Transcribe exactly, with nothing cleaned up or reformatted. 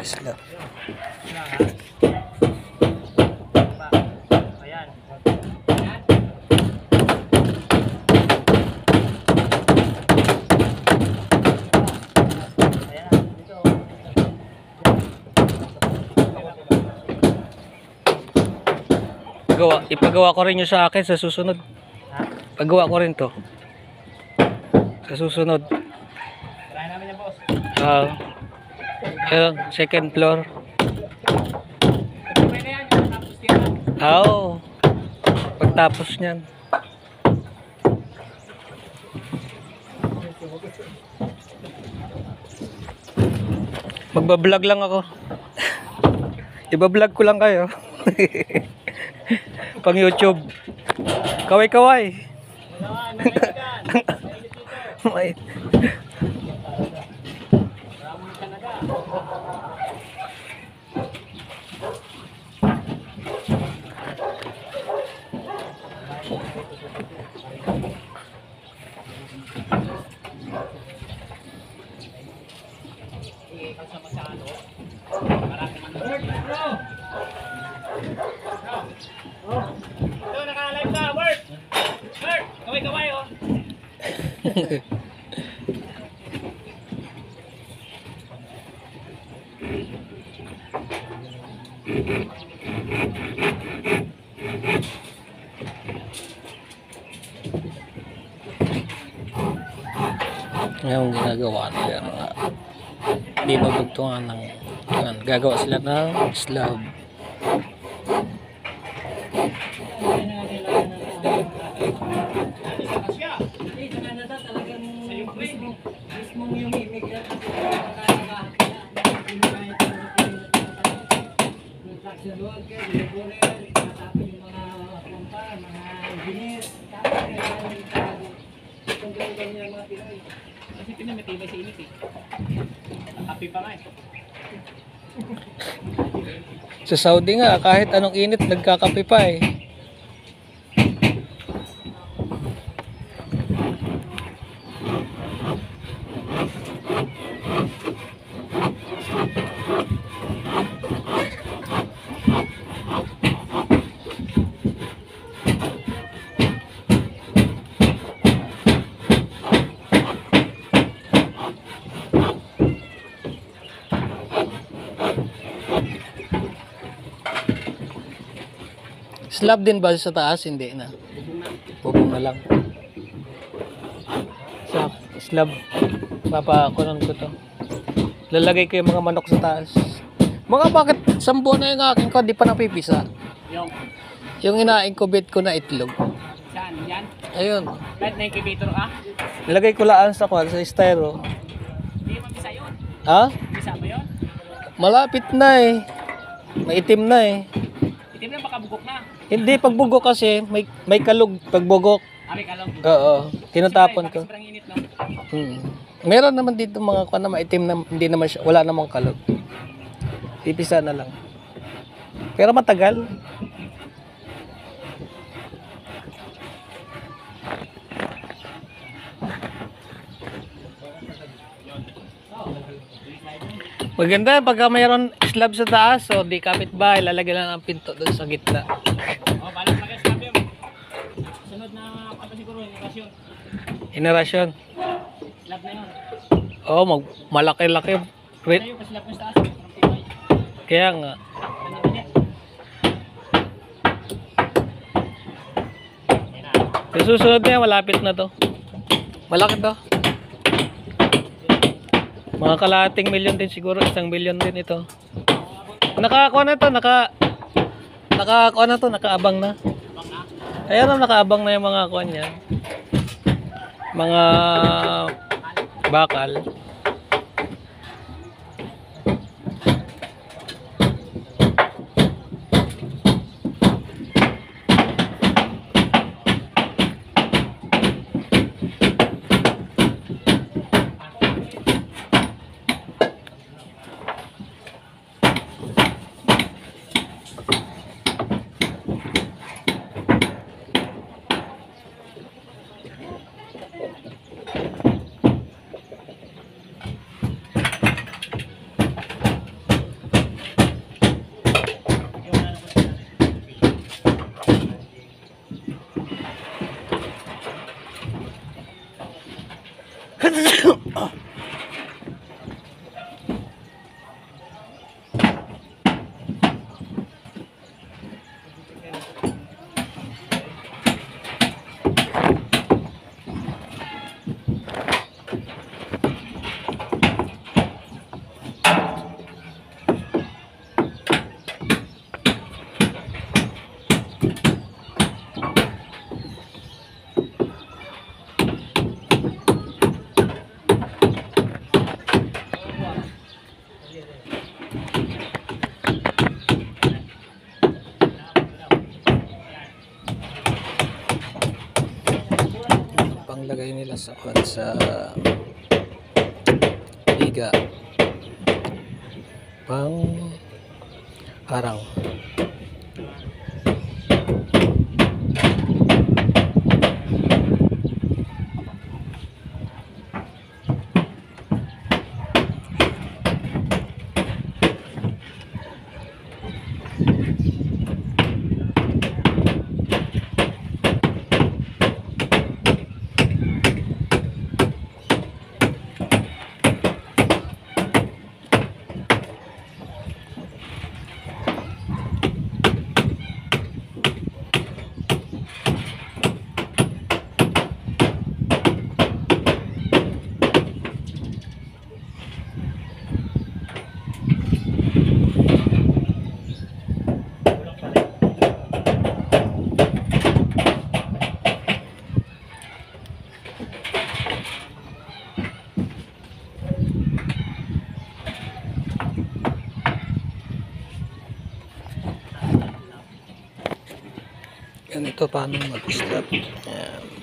slab. Ayan. Gawa, ipagawa ko rin yung sa akin sa susunod. Ha? Pagawa ko rin to. Sa susunod. Try namin yan, boss. Ah. Uh, second floor. Pwede yan, tapos yan. Ah, oo. Pagtapos niyan. Magbablog lang ako. Iba-vlog ko lang kayo. Pang YouTube. Kaway-kaway. May Ito, naka-live ka, work! Work! Kaway-kaway, oh! yung ginagawa nila mga dinudugtungan ng yan, gagawa sila ng slab. Kasi pinamatibay sa init eh. Happy pa nga eh. Sa Saudi nga kahit anong init nagkakape pa eh. Slab din ba sa taas? Hindi na. Bubong na lang. Sa slab. Papakunan ko to. Lalagay ko yung mga manok sa taas. Mga bakit sambo na yung aking ko, di pa napipisa. Yung? Yung ina-incubate ko na itlog. Saan? Yan? Ayun. Kahit na-incubator ka? Nilagay ko laan sa kwan, sa styro. Hindi mabisa yun. Ha? Bisa ba yun? Malapit na eh. Maitim na eh. Itim na baka bugok na. Hindi, pagbugok kasi, may, may kalug pagbugok. Ari ka lang. Oo, tinatapon ko. Sobrang init no? Hmm. Meron naman dito mga kwan na maitim na hindi naman siya, wala namang kalog. Pipisa na lang. Pero matagal. Maganda pagka mayroon slab sa taas, so di kapitbahay, lalagyan lang ang pinto doon sa gitna. Oh, balik na kayo sabi mo. Sunod na apa siguro inerasyon. Inerasyon. Slab na yun. Oh, mag malaki-laki. Wait. Tayo pa slab na sa taas. Kaya nga. Sa susunod na yan, malapit na to. Malaki to. Mga kalahating milyon din siguro, isang milyon din ito. Nakakuha na to, naka nakakuha na to, nakaabang na. Ayan na, nakaabang na yung mga kuha niya. Mga bakal. sa kwan sa biga pang harang. Ganito paano mag-slab. Ayan.